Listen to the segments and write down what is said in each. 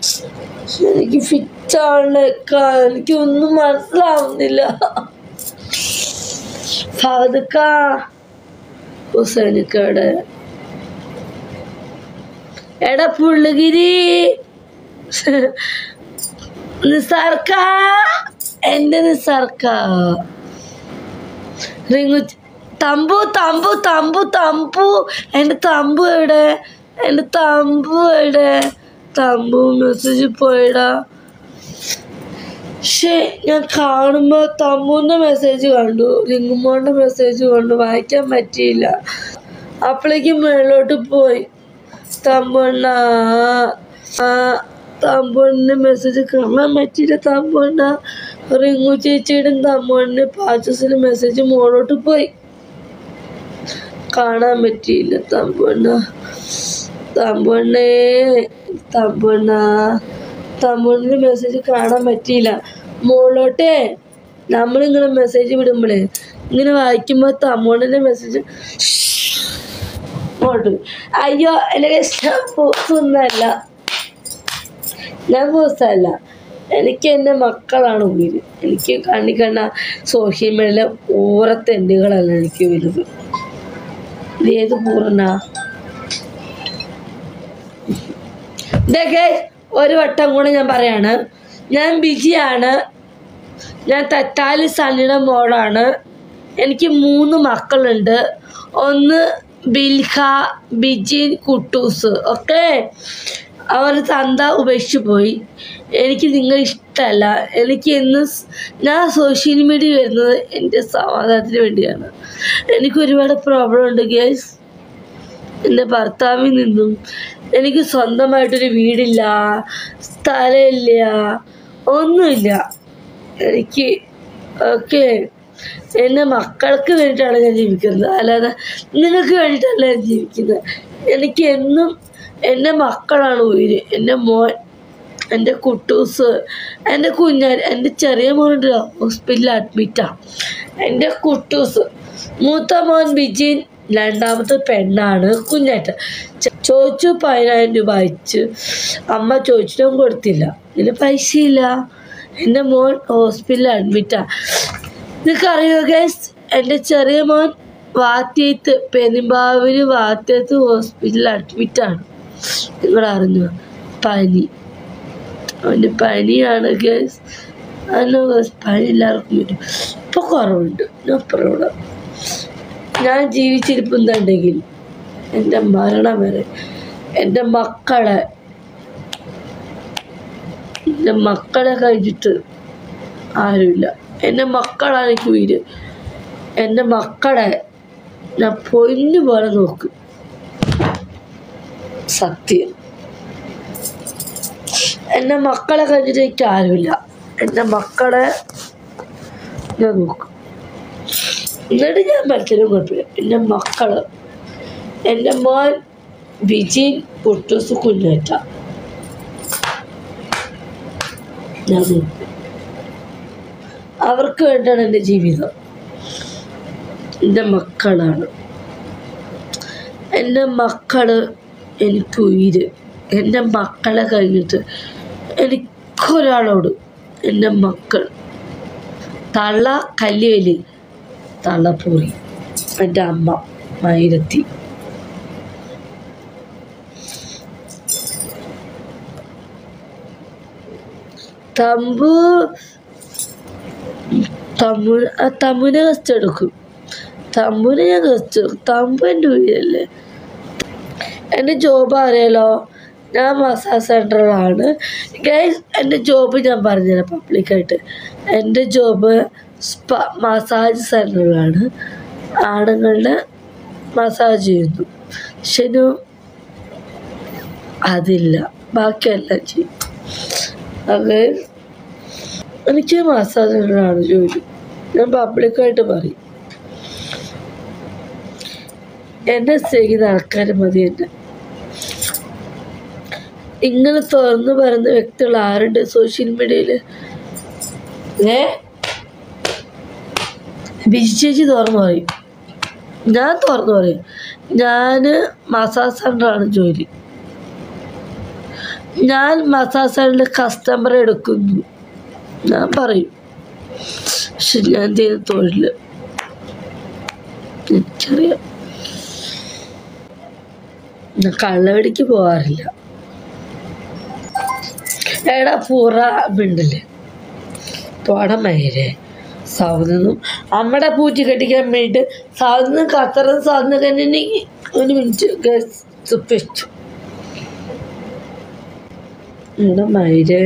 എനിക്ക് ഫിറ്റാണ്, എനിക്കൊന്നും മനസ്സിലാവുന്നില്ല. ഫഹദ്ക്ക, ഹുസൈനിക്കടെ, എടാ പുള്ളുഗിരി, നിസാർക്ക, എന്റെ നിസാർക്ക, റിങ്ങു, തമ്പു തമ്പു തമ്പു തമ്പു, എന്റെ തമ്പു എവിടെ, എന്റെ തമ്പു എവിടെ, തമ്പു മെസ്സേജ് പോയടാ. പക്ഷേ ഞാൻ കാണുമ്പോൾ തമ്പുവിൻ്റെ മെസ്സേജ് കണ്ടു, റിങ്ങുമോൻ്റെ മെസ്സേജ് കണ്ടു, വായിക്കാൻ പറ്റിയില്ല. അപ്പോഴേക്കും മേളിലോട്ട് പോയി. തമ്പുണ്ണ, തമ്പുണ്ണിൻ്റെ മെസ്സേജ് കാണാൻ പറ്റിയില്ല. തമ്പുണ്ണ, റിങ്ങു ചേച്ചിയുടെ തമ്പുണ്ണിന് പാച്ചസിന് മെസ്സേജ് മുകളിലോട്ട് പോയി, കാണാൻ പറ്റിയില്ല. തമ്പുണ്ണ, തമ്പുണ്ണേ, തമ്പുണ്ണ, തമ്പുണ്ണിൻ്റെ മെസ്സേജ് കാണാൻ പറ്റിയില്ല. മുകളിലോട്ടേ നമ്മളിങ്ങനെ മെസ്സേജ് വിടുമ്പോഴേ ഇങ്ങനെ വായിക്കുമ്പോൾ തമ്പുണ്ണിൻ്റെ മെസ്സേജ് ഇങ്ങോട്ട്. അയ്യോ, എൻ്റെ ഞാൻ പോസ്റ്റൊന്നുമല്ല, ഞാൻ പോസ്റ്റല്ല, എനിക്ക് എൻ്റെ മക്കളാണ് ഉയര്. എനിക്ക് കണ്ണ സോഷ്യൽ മീഡിയയിലെ ഊറത്തെണ്ടുകളല്ല എനിക്ക് വലുത്. ഏത് പൂർണ്ണ ഇതൊക്കെ ഒരു വട്ടം കൂടെ ഞാൻ പറയാണ്. ഞാൻ ബിജിയാണ്, ഞാൻ തത്താലി സണ്ണിയുടെ മോളാണ്. എനിക്ക് 3 മക്കളുണ്ട്. ഒന്ന് ബിൽഹ, ബിജിൻ, കുട്ടൂസ്. ഓക്കെ, അവർ തന്ത ഉപേക്ഷിച്ച് പോയി. എനിക്ക് നിങ്ങൾ ഇഷ്ടമല്ല. എനിക്ക് ഞാൻ സോഷ്യൽ മീഡിയ വരുന്നത് എൻ്റെ സമാധാനത്തിന് വേണ്ടിയാണ്. എനിക്ക് ഒരുപാട് പ്രോബ്ലം ഉണ്ട് ഗേസ്. എൻ്റെ ഭർത്താവിൽ നിന്നും എനിക്ക് സ്വന്തമായിട്ടൊരു വീടില്ല, സ്ഥലമില്ല, ഒന്നുമില്ല എനിക്ക്. ഓക്കെ, എൻ്റെ മക്കൾക്ക് വേണ്ടിയിട്ടാണ് ഞാൻ ജീവിക്കുന്നത്, അല്ലാതെ നിങ്ങൾക്ക് വേണ്ടിയിട്ടല്ല ഞാൻ ജീവിക്കുന്നത്. എനിക്ക് എന്നും എൻ്റെ മക്കളാണ് ഉയിര്. എൻ്റെ മോൻ, എൻ്റെ കുട്ടൂസ്, എൻ്റെ കുഞ്ഞാൻ, എൻ്റെ ചെറിയ മോനുണ്ടല്ലോ ഹോസ്പിറ്റലിൽ അഡ്മിറ്റാണ്. എൻ്റെ കുട്ടൂസ്, മൂത്ത മോൻ ബിജിൻ, രണ്ടാമത്തെ പെണ്ണാണ് കുഞ്ഞാറ്റ. ചോദിച്ചു 10,000 രൂപ അയച്ച്, അമ്മ ചോദിച്ചിട്ടും കൊടുത്തില്ല, ഇതിന് പൈസയില്ല. എൻ്റെ മോൻ ഹോസ്പിറ്റലിൽ അഡ്മിറ്റാണ്. നിങ്ങൾക്കറിയോ ഗൈസ്, എൻ്റെ ചെറിയ മോൻ വാത്യത്ത്, പെരുമ്പാവൂർ വാത്യത്ത് ഹോസ്പിറ്റലിൽ അഡ്മിറ്റാണ്. നിങ്ങളറിഞ്ഞു? പനി, അവൻ്റെ പനിയാണ് ഗൈസ്. അതിന് പനി എല്ലാവർക്കും വരും. ഇപ്പോൾ കുറവുണ്ട്. ഞാൻ പറയണം, ഞാൻ ജീവിച്ചിരിപ്പുന്നുണ്ടെങ്കിൽ എൻ്റെ മരണം വരെ എൻ്റെ മക്കളെ കഴിഞ്ഞിട്ട് ആരുമില്ല. എൻ്റെ മക്കളാണ് എനിക്ക് ഉയിര്. എൻ്റെ മക്കളെ ഞാൻ പൊന്നു പോലെ നോക്കും, സത്യം. എൻ്റെ മക്കളെ കഴിഞ്ഞിട്ട് എനിക്ക് ആരുമില്ല. എൻ്റെ മക്കളെ ഞാൻ നോക്കും. എന്നിട്ട് ഞാൻ മറ്റൊരു കുഴപ്പമില്ല. എൻ്റെ മക്കള്, എൻ്റെ മോൻ വിജിൻ, കുട്ടൂസ്, കുഞ്ഞാറ്റ, ഞാൻ നോക്കും. അവർക്ക് വേണ്ടിയാണ് എൻ്റെ ജീവിതം. എൻ്റെ മക്കളാണ്. എൻ്റെ മക്കള് എനിക്ക് ഉയിര്. എൻ്റെ മക്കളെ കഴിഞ്ഞിട്ട് എനിക്കൊരാളോട് എൻ്റെ മക്കൾ. തള്ള കല്ലേലി, തള്ളപ്പൂറി, എൻ്റെ അമ്മ മൈരത്തി. തമ്മുനെ ഗസ്റ്റ് എടുക്കും. തമ്പുനെ ഞാൻ ഗസ്റ്റ് എടുക്കും. തമ്പു എൻ്റെ ഉയരല്ലേ. എൻ്റെ ജോബ് അറിയാലോ, ഞാൻ മസാജ് സെൻ്ററിലാണ് ഗൈസ്. എൻ്റെ ജോബ് ഞാൻ പറഞ്ഞുതരാം പബ്ലിക്കായിട്ട്. എൻ്റെ ജോബ് മസാജ് സെൻ്ററിലാണ്. ആണുങ്ങളുടെ മസാജ് ചെയ്യുന്നു. ശരി, അതില്ല, ബാക്കിയെല്ലാം ചെയ്യും. അത് എനിക്ക് മസാജ് സെൻ്ററാണ് ജോലി. ഞാൻ പബ്ലിക്കായിട്ട് പറയും. എന്നെ സ്നേഹിക്കുന്ന ആൾക്കാർ മതി. എന്നെ ഇങ്ങനെ തുറന്നു പറയുന്ന വ്യക്തികൾ ആരുണ്ട് സോഷ്യൽ മീഡിയയിൽ? ബിജി ചേച്ചി തുറന്നു പറയും, ഞാൻ തുറന്നു പറയും. ഞാൻ മസാജ് സെൻ്ററാണ് ജോലി. ഞാൻ മസാജ് സെൻ്ററിൽ കസ്റ്റമറെ എടുക്കുന്നു ഞാൻ പറയും. പക്ഷെ ഞാൻ ചെയ്യുന്ന തൊഴിൽ എനിക്കറിയാം. ഞാൻ കള്ളവടിക്ക് പോകാറില്ല. എടാ പൂറ മിണ്ടില്ലേ തോടമയിലേ സൗദൊന്നും അമ്മയുടെ പൂറ്റി കെട്ടിക്കാൻ വേണ്ടിയിട്ട് സൗദിന്ന് ഖത്തറിൽ സാധനം കഴിഞ്ഞിട്ടുണ്ടെങ്കിൽ 1 മിനിറ്റ് വെച്ചു ഇവിടെ മയില്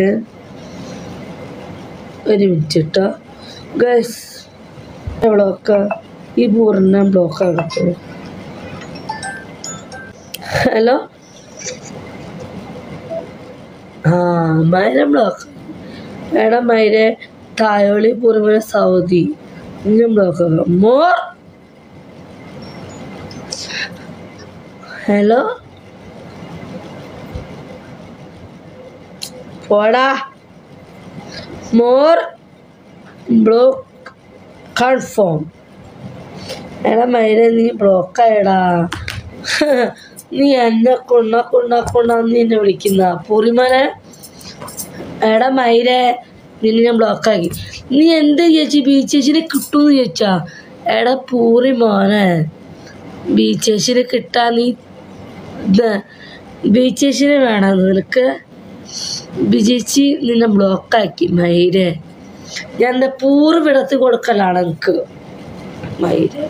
1 മിനിറ്റ് കേട്ടോ ഗൈസ്. ബ്ലോക്ക് ഈ പൂറിനെ ബ്ലോക്ക് ആകത്തോ. ഹലോ മയിലെ ബ്ലോക്ക്. എടാ മയിലെ തായോളി പൂർവ്വ സൗദി ഇങ്ങനെ ബ്ലോക്ക് ആക്കാം. മോർ ഹലോ പോടാ മോർ ബ്ലോക്ക് കൺഫേം. എടാ മയിലെ നീ ബ്ലോക്കായടാ. നീ എന്നെ കൊണ്ടാന്ന് എന്നെ വിളിക്കുന്ന പൂറിമനെ. എടാ മയിലെ നിന്നെ ഞാൻ ബ്ലോക്കാക്കി. നീ എന്ത് ചേച്ചി ബീച്ചേച്ചിനെ കിട്ടുമെന്ന് ചോദിച്ചാ? എടാ പൂറി മോനെ ബീച്ചേച്ചിനെ കിട്ടാൻ നീ ബീച്ചേച്ചിനെ വേണം നിനക്ക്. ബിജേച്ചി നിന്നെ ബ്ലോക്കാക്കി മയിലെ. ഞാൻ എന്താ പൂറ് വിടത്തി കൊടുക്കലാണ് എനിക്ക് മയിലെ.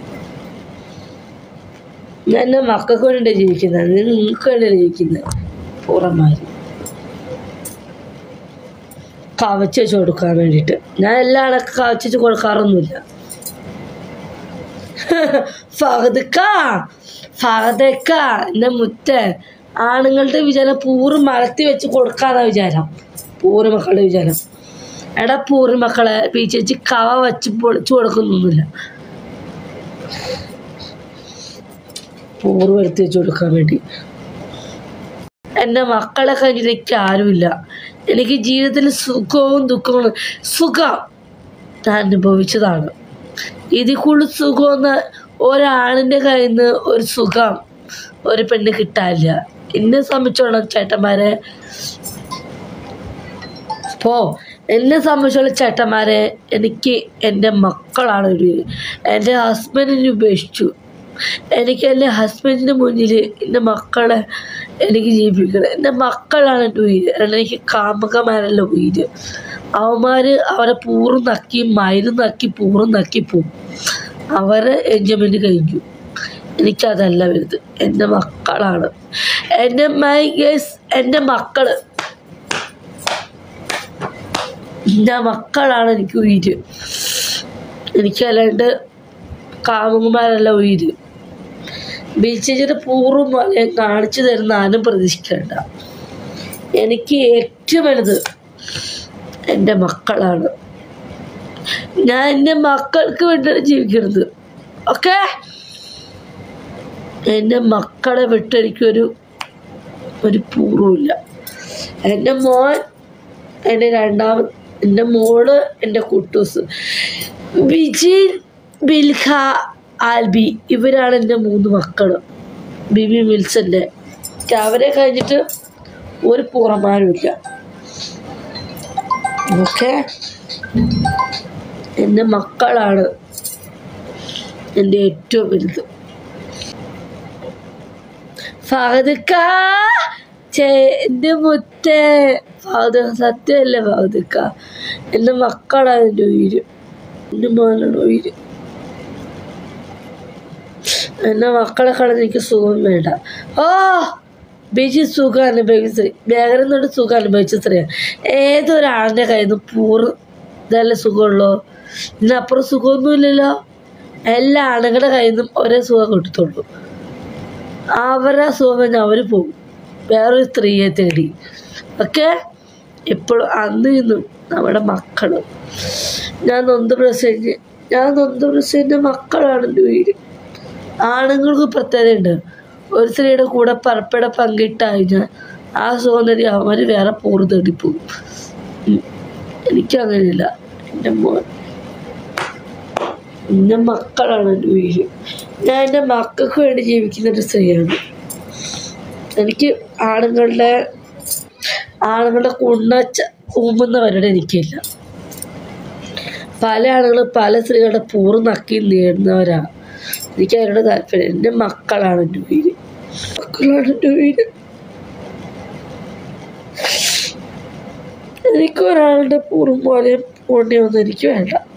ഞാൻ എൻ്റെ മക്കൾക്ക് വേണ്ടിയിട്ടാണ് ജീവിക്കുന്നത്. നിങ്ങൾക്ക് വേണ്ടിയാണ് ജീവിക്കുന്നത്. പൂറന്മാർ കവച്ച് വെച്ച് കൊടുക്കാൻ വേണ്ടിയിട്ട്. ഞാൻ എല്ലാ ആളൊക്കെ കവച്ച് വെച്ച് കൊടുക്കാറൊന്നുമില്ല. ഫഹദക്ക എൻ്റെ മുറ്റ ആണുങ്ങളുടെ വിചാരം പൂറ് മലത്തി വെച്ച് കൊടുക്കാന്നാ വിചാരം. പൂറ് മക്കളുടെ വിചാരം. എടാ പൂറ് മക്കളെ ബീച്ചേച്ചി കവ വെച്ച് പൊളിച്ചു കൊടുക്കുന്നൊന്നുമില്ല. പൂറ് വരുത്തി വെച്ച് കൊടുക്കാൻ വേണ്ടി. എൻ്റെ മക്കളെ കഴിഞ്ഞിട്ട് എനിക്ക് ആരുമില്ല. എനിക്ക് ജീവിതത്തിൽ സുഖവും ദുഃഖങ്ങളും സുഖം ഞാൻ അനുഭവിച്ചതാണ്. ഇതിൽ കൂടുതൽ സുഖമെന്ന് ഒരാണിൻ്റെ കയ്യിൽ നിന്ന് ഒരു സുഖം ഒരു പെണ്ണ് കിട്ടാനില്ല. എന്നെ സംബന്ധിച്ചോളം ചേട്ടന്മാരെ എന്നെ സംബന്ധിച്ചോളം ചേട്ടന്മാരെ എനിക്ക് എൻ്റെ മക്കളാണ് ഒരു. എൻ്റെ ഹസ്ബൻഡിനെ ഉപേക്ഷിച്ചു. എനിക്ക് എൻ്റെ ഹസ്ബൻഡിൻ്റെ മുന്നിൽ എൻ്റെ മക്കളെ എനിക്ക് ജീവിപ്പിക്കണം. എൻ്റെ മക്കളാണ് എൻ്റെ ഉയിര്. എനിക്ക് കാമുകന്മാരല്ല ഉയിര്. അവന്മാർ അവരെ പൂറും നക്കി മയിലും നക്കി പൂറും നക്കി പോവും. അവരെ എൻജോയ്മെൻറ്റ് കഴിഞ്ഞു. എനിക്കതല്ല വലുത്. എൻ്റെ മക്കളാണ് എൻ്റെ എൻ്റെ മക്കളാണ് എനിക്ക് ഉയിര്. എനിക്കല്ലാണ്ട് കാമുകന്മാരല്ല ഉയിര്. ബീച്ചേച്ചിയുടെ പൂർവ്വം മലയും കാണിച്ചു തരുന്ന ആരും പ്രതീക്ഷിക്കേണ്ട. എനിക്ക് ഏറ്റവും വലുത് എൻ്റെ മക്കളാണ്. ഞാൻ എൻ്റെ മക്കൾക്ക് വേണ്ടിയാണ് ജീവിക്കുന്നത്. ഓക്കെ എൻ്റെ മക്കളെ വിട്ട് എനിക്കൊരു പൂർവ്വമില്ല. എൻ്റെ മോൻ എൻ്റെ മോള് എൻ്റെ കുട്ടൂസ് ബിജിൻ ബിൽഖ ആൽബി ഇവരാണ് എൻ്റെ 3 മക്കൾ. ബിബി മിൽസൻ്റെ അവരെ കഴിഞ്ഞിട്ട് ഒരു പൂർവ്വന്മാരുമില്ല. ഓക്കെ എൻ്റെ മക്കളാണ് എൻ്റെ ഏറ്റവും വലുത്. ഫഹദക്ക എൻ്റെ മുത്തേ സത്യമല്ലേ ഫഹദക്ക? എൻ്റെ മക്കളാണ് എൻ്റെ ഉയിര്. എൻ്റെ മോനാണ് ഉയിര്. എൻ്റെ മക്കളെ കളഞ്ഞ് എനിക്ക് സുഖം വേണ്ട. ബിജി സുഖം അനുഭവിച്ച സ്ത്രീ മേഖല തൊട്ട് സുഖം അനുഭവിച്ച സ്ത്രീയാണ്. ഏതൊരാളിൻ്റെ കയ്യിൽ നിന്ന് പൂറ് ഇതല്ലേ സുഖമുള്ളൂ. ഇതിനപ്പുറം സുഖമൊന്നുമില്ലല്ലോ. എല്ലാ ആണുങ്ങളുടെ കയ്യിൽ നിന്നും ഒരേ സുഖം കിട്ടത്തുള്ളൂ. അവരുടെ സുഖം കഴിഞ്ഞാൽ അവർ പോകും വേറൊരു സ്ത്രീയെ തേടി. ഓക്കെ എപ്പോഴും അന്ന് ഇന്നും നമ്മുടെ മക്കൾ. ഞാൻ നൊന്ത് പ്രസവിച്ച മക്കളാണ് എൻ്റെ വീട്. ആണുങ്ങൾക്ക് പ്രത്യേകതയുണ്ട്. ഒരു സ്ത്രീയുടെ കൂടെ പരപ്പട പങ്കിട്ട് കഴിഞ്ഞാൽ ആ സൗന്ദര്യം അവർ വേറെ പൂറ് തേടിപ്പോകും. എനിക്കങ്ങനെയില്ല. എൻ്റെ മക്കളാണ് എൻ്റെ വീട്. ഞാൻ എൻ്റെ മക്കൾക്ക് വേണ്ടി ജീവിക്കുന്നൊരു സ്ത്രീയാണ്. എനിക്ക് ആണുങ്ങളുടെ ആണുങ്ങളുടെ കുണ്ണച്ച ഊമ്പുന്നവരുടെ എനിക്കില്ല. പല ആളുകളും പല സ്ത്രീകളുടെ പൂറ് നക്കി നേടുന്നവരാണ്. എനിക്ക് അവരുടെ താല്പര്യം. എൻ്റെ മക്കളാണ് എൻ്റെ ഉയിര്. എനിക്കൊരാളുടെ പൂറും പോലെയും പുണ്യമൊന്നും എനിക്ക് വേണ്ട.